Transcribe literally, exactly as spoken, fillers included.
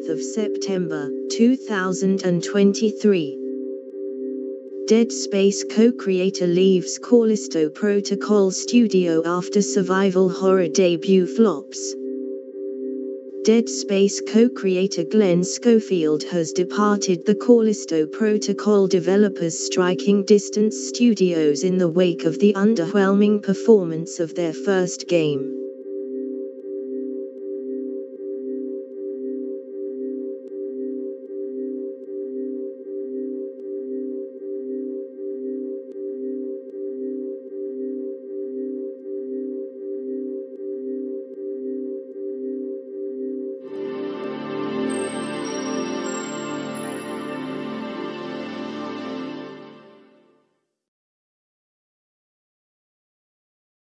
fifth of September, two thousand twenty-three. Dead Space co-creator leaves Callisto Protocol studio after survival horror debut flops. Dead Space co-creator Glen Schofield has departed the Callisto Protocol developers Striking Distance Studios in the wake of the underwhelming performance of their first game.